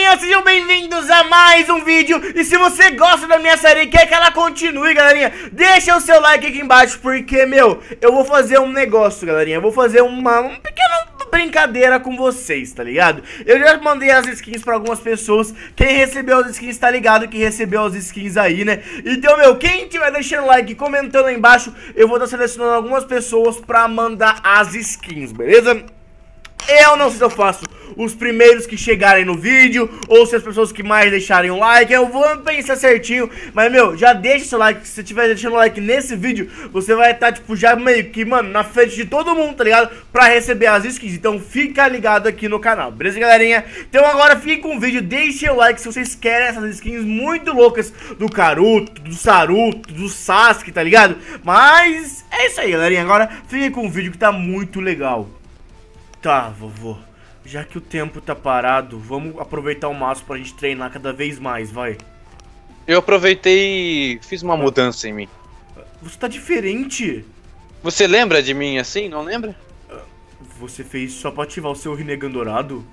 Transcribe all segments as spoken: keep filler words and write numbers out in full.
galerinha, sejam bem-vindos a mais um vídeo. E se você gosta da minha série e quer que ela continue, galerinha, deixa o seu like aqui embaixo, porque, meu, eu vou fazer um negócio, galerinha. Eu vou fazer uma, uma pequena brincadeira com vocês, tá ligado? Eu já mandei as skins pra algumas pessoas. Quem recebeu as skins tá ligado que recebeu as skins aí, né? Então, meu, quem tiver deixando like e comentando aí embaixo, eu vou estar selecionando algumas pessoas pra mandar as skins, beleza? Eu não sei se eu faço os primeiros que chegarem no vídeo ou se as pessoas que mais deixarem um like. Eu vou pensar certinho. Mas, meu, já deixa seu like. Se você estiver deixando like nesse vídeo, você vai estar, tipo, já meio que, mano, na frente de todo mundo, tá ligado? Pra receber as skins. Então fica ligado aqui no canal, beleza, galerinha? Então agora fiquem com o vídeo, deixem o like se vocês querem essas skins muito loucas do Karuto, do Saruto, do Sasuke, tá ligado? Mas é isso aí, galerinha. Agora fiquem com o vídeo que tá muito legal. Tá, vovô, já que o tempo tá parado, vamos aproveitar o máximo pra gente treinar cada vez mais, vai. Eu aproveitei e fiz uma mudança em mim. Você tá diferente. Você lembra de mim assim, não lembra? Você fez só pra ativar o seu Rinnegan dourado?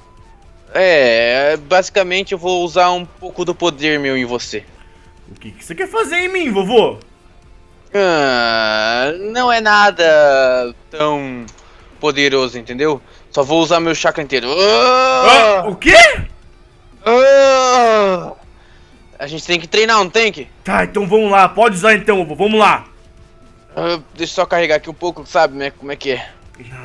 É, basicamente eu vou usar um pouco do poder meu em você. O que, que você quer fazer em mim, vovô? Ah, não é nada tão poderoso, entendeu? Só vou usar meu chakra inteiro. Ah, o quê? Ah, a gente tem que treinar, não tem que? Tá, então vamos lá, pode usar então, vovô, vamos lá. Ah, deixa eu só carregar aqui um pouco, sabe, né, como é que é.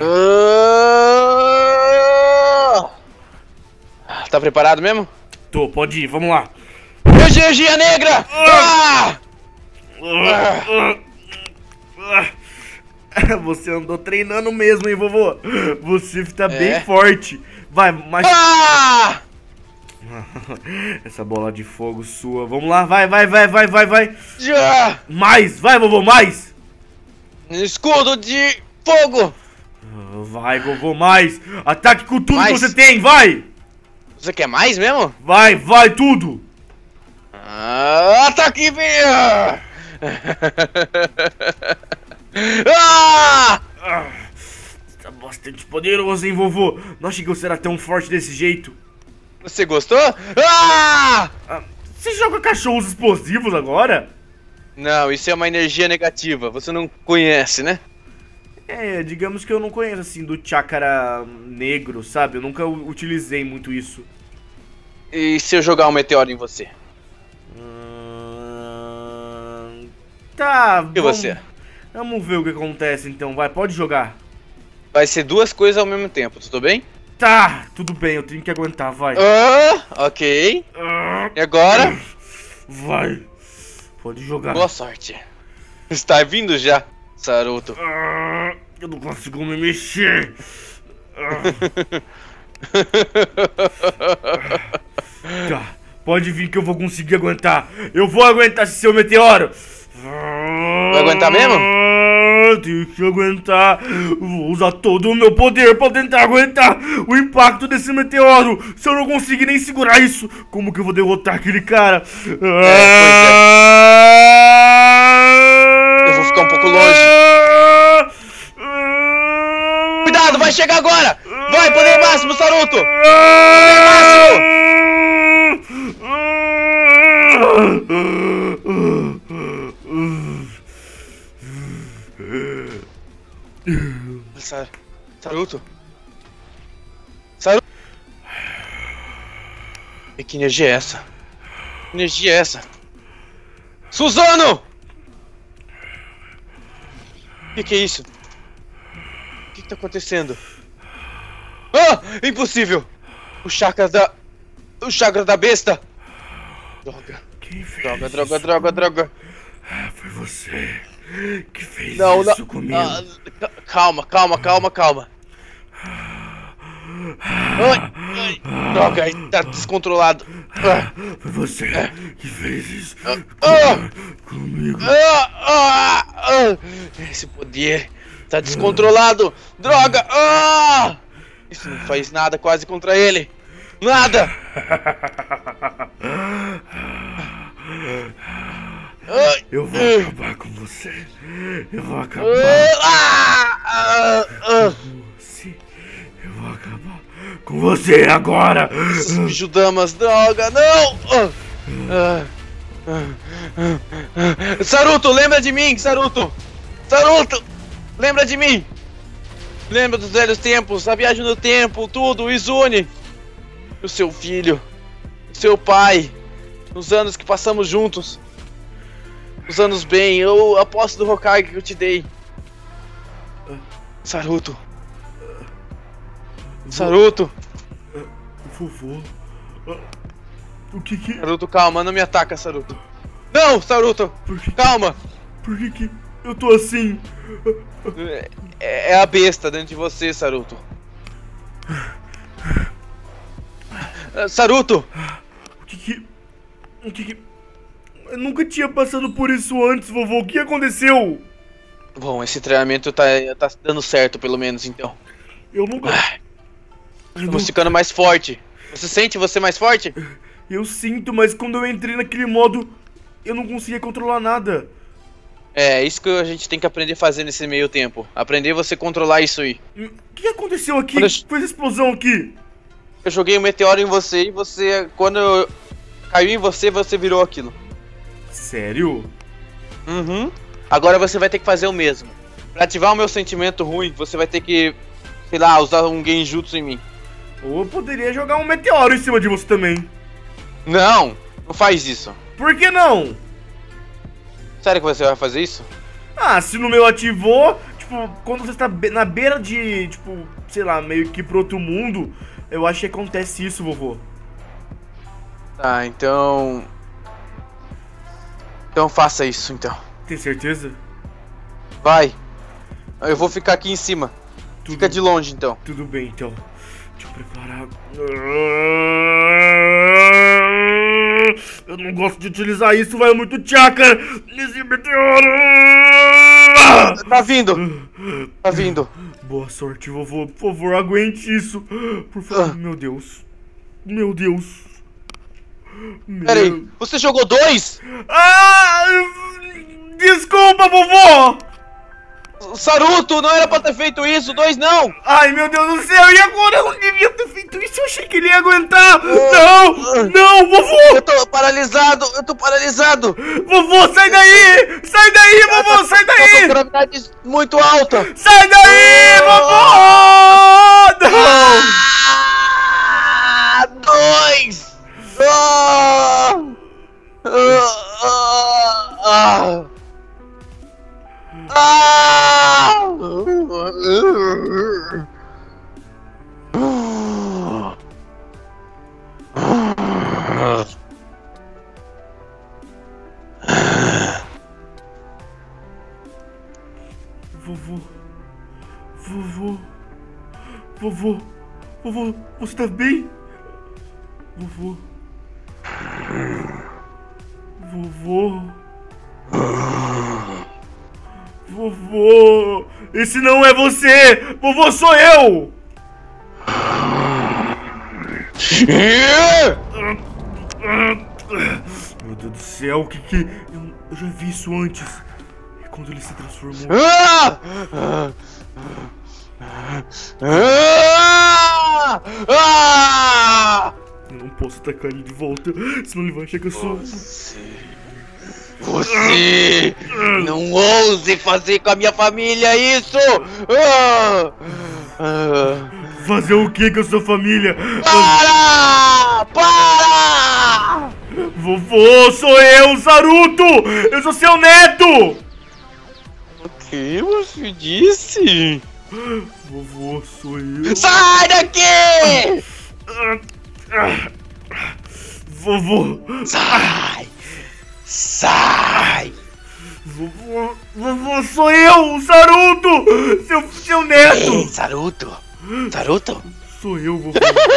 Ah, tá preparado mesmo? Tô, pode ir, vamos lá. Energia negra! Ah! Ah! Ah! Você andou treinando mesmo, hein, vovô? Você tá É. bem forte. Vai, mais... Ah! Essa bola de fogo sua. Vamos lá, vai, vai, vai, vai, vai, vai. Já! Mais, vai, vovô, mais. Escudo de fogo! Vai, vovô, mais. Ataque com tudo Mais. que você tem, vai. Você quer mais mesmo? Vai, vai, tudo. Ah, ataque! Ah! Ah, tá bastante poderoso, hein, vovô? Não achei que você era tão forte desse jeito. Você gostou? Ah! Ah, você joga cachorros explosivos agora? Não, isso é uma energia negativa. Você não conhece, né? É, digamos que eu não conheço, assim, do chakra negro, sabe? Eu nunca utilizei muito isso. E se eu jogar um meteoro em você? Hum... Tá, E vamos... você? Vamos ver o que acontece, então. Vai, pode jogar. Vai ser duas coisas ao mesmo tempo, tudo bem? Tá, tudo bem, eu tenho que aguentar, vai. Ah, ok. Ah, E agora? vai. Pode jogar. Boa sorte. Está vindo já, Saruto. Ah, eu não consigo me mexer. Ah. Tá, pode vir que eu vou conseguir aguentar. Eu vou aguentar esse seu meteoro. Vai aguentar mesmo? Deixa eu aguentar. Vou usar todo o meu poder pra tentar aguentar o impacto desse meteoro. Se eu não conseguir nem segurar isso, como que eu vou derrotar aquele cara? É, eu vou ficar um pouco longe. Cuidado, vai chegar agora! Vai, poder máximo, Saruto! Poder máximo! Sar Saruto? Saruto? E que energia é essa? Que energia é essa? Suzano! O que, que é isso? O que, que tá acontecendo? Ah! Impossível! O chakra da... O chakra da besta! Droga. Quem fez Droga, isso? droga, droga, droga. Ah, foi você que fez Não, isso não. comigo. Ah, ca- calma, calma, calma, calma. Ai, ai, droga, aí tá descontrolado. Ah, Foi você que fez isso ah, comigo. ah, ah, ah. Esse poder tá descontrolado. Droga! Ah! Isso não faz nada quase contra ele. Nada! Eu vou acabar com você. Eu vou acabar Ah, ah, ah. com você. Eu vou acabar com você agora. Esses bijudamas, droga, não! Ah, ah, ah, ah. Saruto, lembra de mim, Saruto! Saruto, lembra de mim! Lembra dos velhos tempos, a viagem no tempo, tudo, o Izune! O seu filho, o seu pai, os anos que passamos juntos. Os anos bem, eu aposto do Hokage que eu te dei. Saruto. Saruto. Vovô. O que que... Saruto, calma, não me ataca, Saruto. Não, Saruto. Por que... Calma. Por que que eu tô assim? É, é a besta dentro de você, Saruto. Saruto. O que que... O que que... Eu nunca tinha passado por isso antes, vovô. O que aconteceu? Bom, esse treinamento tá, tá dando certo, pelo menos, então. Eu nunca... Ah, eu estamos não... ficando mais forte. Você sente você mais forte? Eu sinto, mas quando eu entrei naquele modo, eu não conseguia controlar nada. É, isso que a gente tem que aprender a fazer nesse meio tempo. Aprender você controlar isso aí. O que aconteceu aqui? Quando eu... Foi essa explosão aqui? Eu joguei um meteoro em você e você... Quando eu... caiu em você, você virou aquilo. Sério? Uhum. Agora você vai ter que fazer o mesmo. Pra ativar o meu sentimento ruim, você vai ter que... sei lá, usar um genjutsu em mim. Ou eu poderia jogar um meteoro em cima de você também. Não, não faz isso. Por que não? Sério que você vai fazer isso? Ah, se no meu ativou, tipo, quando você está be- na beira de, tipo, sei lá, meio que pro outro mundo, eu acho que acontece isso, vovô. Tá, então... Então faça isso, então. Tem certeza? Vai. Eu vou ficar aqui em cima. Tudo, Fica de longe, então. Tudo bem, então. Deixa eu preparar. Eu não gosto de utilizar isso, vai muito chakra nesse meteoro. Tá vindo. Tá vindo. Boa sorte, vovô. Por favor, aguente isso. Por favor, meu Deus. Meu Deus. Meu... Peraí, você jogou dois? Ah! Desculpa, vovô! Saruto, não era pra ter feito isso, dois não! Ai, meu Deus do céu, e agora? Eu não devia ter feito isso, eu achei que ele ia aguentar! Não! Não, vovô! Eu tô paralisado, eu tô paralisado! Vovô, sai daí! Sai daí, vovô, sai Tô com daí! gravidade muito alta! Sai daí, vovô! Não! Ah, dois! Ah, ah, ah, ah, Vovô, vovô, vovô, vovô, você tá bem? Vovô, vovô, vovô, esse não é você, vovô, sou eu! Meu Deus do céu, o que que... Eu, eu já vi isso antes. É quando ele se transformou. ah, ah, ah, Eu não posso atacar ele de volta, senão ele vai achar que eu sou... Você... Você não ouse fazer com a minha família isso! Ah, ah. Fazer o que com a sua família? Para! Para! Vovô, sou eu, Saruto! Eu sou seu neto! O que você disse? Vovô, sou eu. Sai daqui! Vovô! Sai! Sai! Vovô, vovô, sou eu, o Saruto! Seu, seu neto! Ei, Saruto! Saruto? Sou eu, vovô.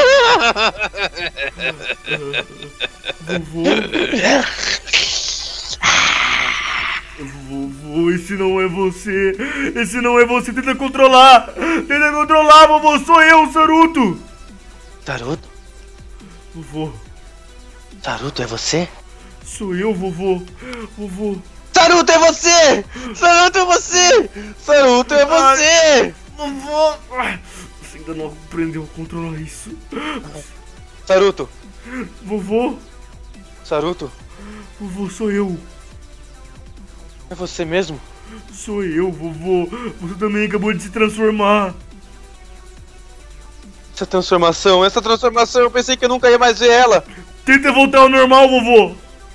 Vovô. Vovô, esse não é você. Esse não é você. Tenta controlar. Tenta controlar, vovô. Sou eu, Saruto. Saruto? Vovô. Saruto, é você? Sou eu, vovô. Vovô. Saruto, é você! Saruto, é você! Saruto, é você! Vovô. Você ainda não aprendeu a controlar isso. Saruto. Vovô. Saruto. Vovô, sou eu. É você mesmo? Sou eu, vovô. Você também acabou de se transformar. Essa transformação, essa transformação, eu pensei que eu nunca ia mais ver ela. Tenta voltar ao normal, vovô.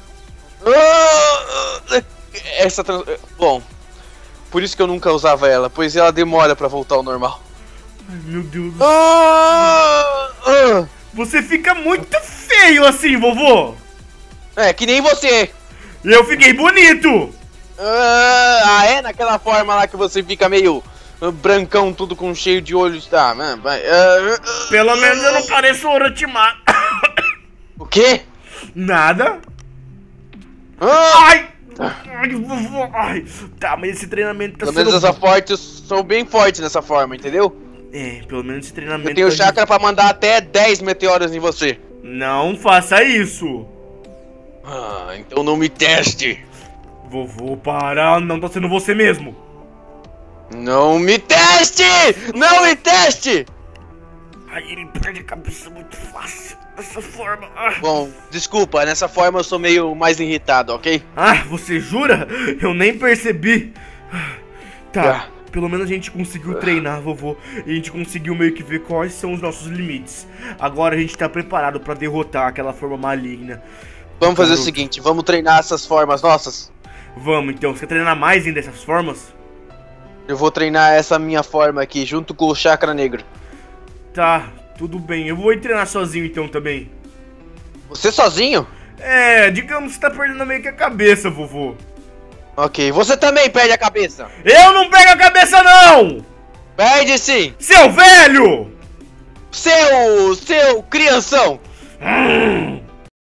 Essa trans... Bom, por isso que eu nunca usava ela, pois ela demora pra voltar ao normal. Ai, meu Deus do céu. Você fica muito feio assim, vovô. É, que nem você. Eu fiquei bonito. Ah, é? Naquela forma lá que você fica meio brancão, tudo com cheio de olhos. Tá, mano, vai. Pelo menos eu não pareço Orochimaru. O quê? Nada. Ah! Ai! Ai, vovô. Ai. Tá, mas esse treinamento tá Pelo sendo... menos essa forte, eu sou bem forte nessa forma, entendeu? É, pelo menos esse treinamento... Eu tenho tá... chakra pra mandar até dez meteoros em você. Não faça isso. Ah, então não me teste. Vovô, para. Não tá sendo você mesmo. Não me teste! Não me teste! Ai, ele perde a cabeça muito fácil dessa forma. Ah. Bom, desculpa, nessa forma eu sou meio mais irritado, ok? Ah, você jura? Eu nem percebi. Tá, Ah. pelo menos a gente conseguiu treinar, vovô. E a gente conseguiu meio que ver quais são os nossos limites. Agora a gente tá preparado pra derrotar aquela forma maligna. Vamos fazer Garoto. o seguinte, vamos treinar essas formas nossas? Vamos então, você quer treinar mais ainda dessas formas? Eu vou treinar essa minha forma aqui, junto com o chakra negro. Tá, tudo bem. Eu vou ir treinar sozinho então também. Você sozinho? É, digamos que você tá perdendo meio que a cabeça, vovô. Ok, você também perde a cabeça. Eu não pego a cabeça, não! Perde sim! Seu velho! Seu... seu crianção! Hum.